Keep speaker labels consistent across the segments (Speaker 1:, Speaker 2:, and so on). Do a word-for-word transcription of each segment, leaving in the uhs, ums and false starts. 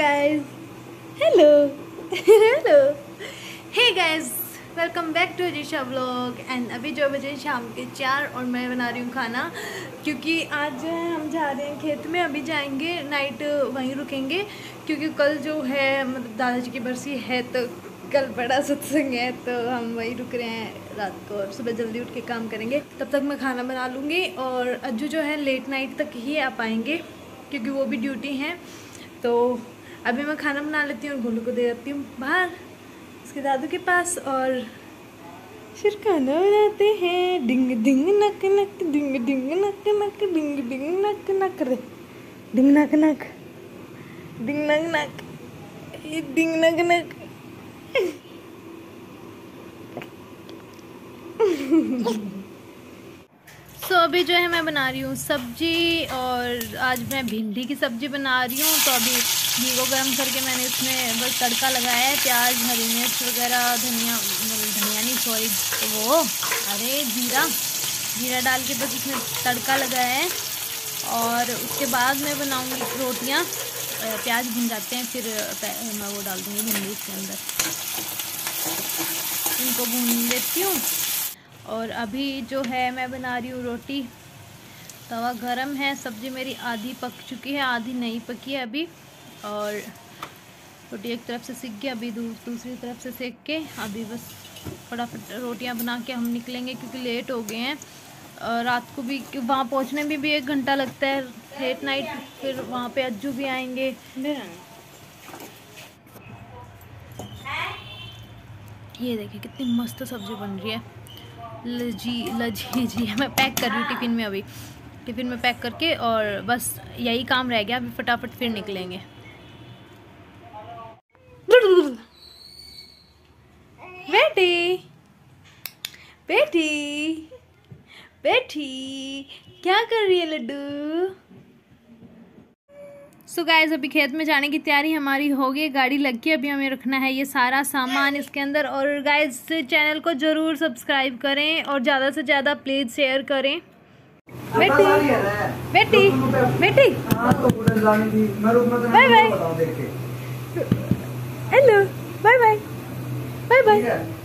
Speaker 1: guys. Hello. Hello. Hey guys. Welcome back to Ajisha vlog. And अभी जो बजे शाम के चार और मैं बना रही हूँ खाना, क्योंकि आज जो है हम जा रहे हैं खेत में। अभी जाएंगे, नाइट वहीं रुकेंगे, क्योंकि कल जो है मतलब दादाजी की बरसी है, तो कल बड़ा सत्संग है, तो हम वहीं रुक रहे हैं रात को और सुबह जल्दी उठ के काम करेंगे। तब तक मैं खाना बना लूँगी और अज्जू जो है लेट नाइट तक ही आ पाएंगे, क्योंकि वो भी ड्यूटी हैं। तो अभी मैं खाना बना लेती हूँ और गोलू को दे देती हूँ बाहर उसके दादू के पास, और फिर खाना बनाते हैं। डिंग डिंग नक नक, डिंग डिंग नक नक, डिंग डिंग नक नक रे, डिंग नक नक, डिंग नक नक, डिंग नक नक। सो so, अभी जो है मैं बना रही हूँ सब्जी, और आज मैं भिंडी की सब्जी बना रही हूँ। तो अभी घी को गर्म करके मैंने इसमें बस तड़का लगाया है, प्याज, हरी मिर्च वगैरह, धनिया धनिया नहीं सॉरी वो अरे जीरा जीरा डाल के बस इसमें तड़का लगाया है। और उसके बाद मैं बनाऊँगी रोटियाँ। प्याज भुन जाते हैं, फिर मैं वो डाल दूँगी भिंडी इसके अंदर, इनको भून देती हूँ। और अभी जो है मैं बना रही हूँ रोटी। तवा गरम है, सब्ज़ी मेरी आधी पक चुकी है, आधी नहीं पकी है अभी। और रोटी एक तरफ से सेक के अभी दूसरी तरफ से सेक के अभी बस फटाफट रोटियां बना के हम निकलेंगे, क्योंकि लेट हो गए हैं। और रात को भी वहाँ पहुँचने में भी एक घंटा लगता है, लेट नाइट। फिर वहाँ पे अज्जू भी आएंगे। ये देखिए कितनी मस्त सब्ज़ी बन रही है, लजी लजी जी। मैं पैक कर रही हूँ टिफ़िन में, अभी टिफ़िन में पैक करके, और बस यही काम रह गया, अभी फटाफट फिर निकलेंगे। बेटी बेटी बेटी क्या कर रही है लड्डू? सो so गाइस, अभी खेत में जाने की तैयारी हमारी हो गई, गाड़ी लग के अभी हमें रखना है ये सारा सामान इसके अंदर। और गाइस चैनल को ज़रूर सब्सक्राइब करें और ज़्यादा से ज़्यादा प्लीज़ शेयर करें। बेटी बेटी बेटी bye bye, hello bye bye bye bye.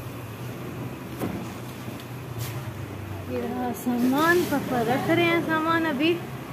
Speaker 1: ये रहा सामान, पापा रख रहे हैं सामान अभी।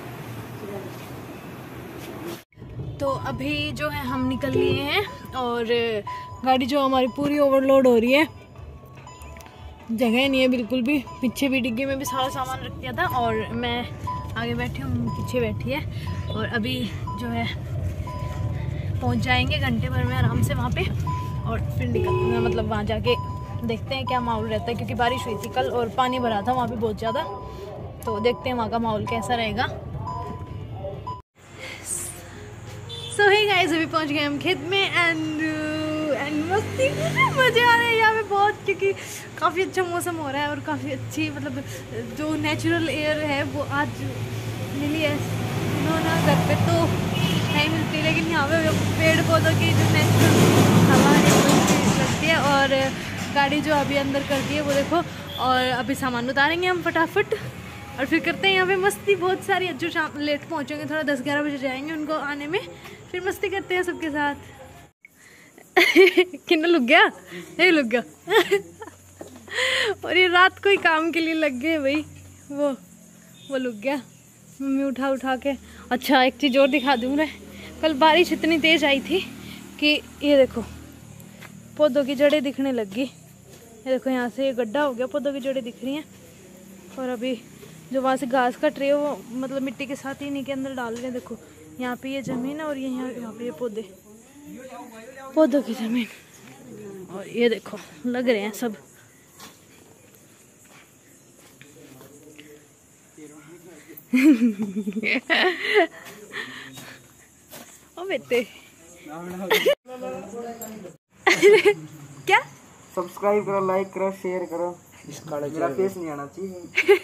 Speaker 1: तो अभी जो है हम निकल लिए हैं, और गाड़ी जो हमारी पूरी ओवरलोड हो रही है, जगह नहीं है बिल्कुल भी। पीछे भी डिग्गी में भी सारा सामान रख दिया था, और मैं आगे बैठी हूँ, पीछे बैठी है। और अभी जो है पहुँच जाएंगे घंटे भर में आराम से वहाँ पे, और फिर निकल मतलब वहाँ जाके देखते हैं क्या माहौल रहता है, क्योंकि बारिश हुई थी कल और पानी भरा था वहाँ पे बहुत ज़्यादा। तो देखते हैं वहाँ का माहौल कैसा रहेगा। सो हे गाइस, अभी पहुंच गए हम खेत में। एंड एंड मस्ती मजे आ रहे हैं यहाँ पे बहुत, क्योंकि काफ़ी अच्छा मौसम हो रहा है और काफ़ी अच्छी मतलब जो नेचुरल एयर है वो आज मिली है। ना घर पे तो नहीं मिलती, लेकिन यहाँ पे पेड़ पौधों की जो नेचुरल हवा है वो लगती है। और गाड़ी जो अभी अंदर कर दी है वो देखो। और अभी सामान उतारेंगे हम फटाफट, और फिर करते हैं यहाँ पे मस्ती बहुत सारी। अज्जू शाम लेट पहुँचेंगे, थोड़ा दस ग्यारह बजे जाएंगे उनको आने में, फिर मस्ती करते हैं सबके साथ। किन्ना लग गया, नहीं लग गया। और ये रात को ही काम के लिए लग गए भाई, वो वो लग गया मम्मी उठा उठा के। अच्छा एक चीज़ और दिखा दूँ मैं, कल बारिश इतनी तेज़ आई थी कि ये देखो पौधों की जड़ें दिखने लग गई। ये देखो यहाँ से ये गड्ढा हो गया, पौधों की जड़ें दिख रही हैं। और अभी जो वहाँ से घास कट रही है वो मतलब मिट्टी के साथ ही इन्हीं के अंदर डाल रहे हैं। देखो यहाँ पे ये ज़मीन है, और ये यहाँ यहाँ पे ये पौधे, पौधों की ज़मीन। और ये देखो लग रहे हैं सब। ओ बेटे क्या
Speaker 2: सब्सक्राइब करो, लाइक करो, शेयर करो। मेरा फेस नहीं आना चाहिए।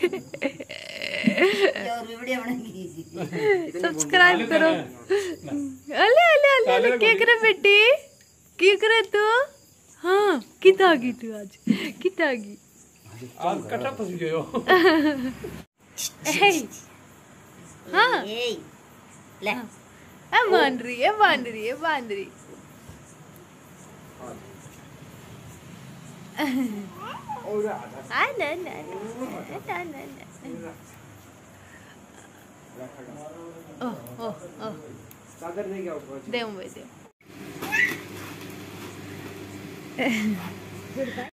Speaker 1: सब्सक्राइब करो। अले अले अले अले क्या करे बेटी, क्या करे तू? हाँ कितना गई तू आज, कितना गई
Speaker 3: आज कटा फंस गए हो।
Speaker 1: हाँ
Speaker 4: ले
Speaker 1: अब मान रही है मान रही है मान रही आ ना ना ना ना ना ओह ओह ओह
Speaker 2: चादर दे क्या ऊपर
Speaker 1: दे मुझे दे